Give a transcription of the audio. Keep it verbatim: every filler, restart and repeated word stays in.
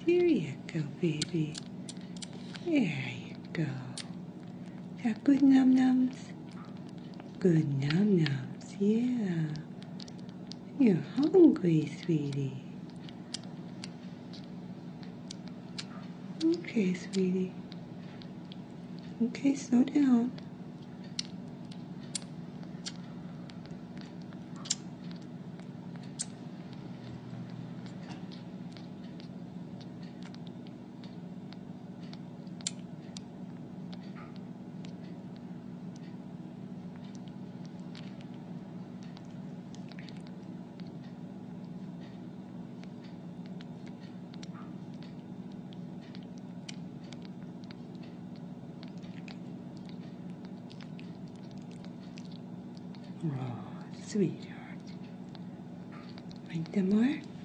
Here you go, baby. There you go. Is that good num-nums? Good num-nums, yeah. You're hungry, sweetie. Okay, sweetie. Okay, slow down. Oh, sweetheart. Like the more?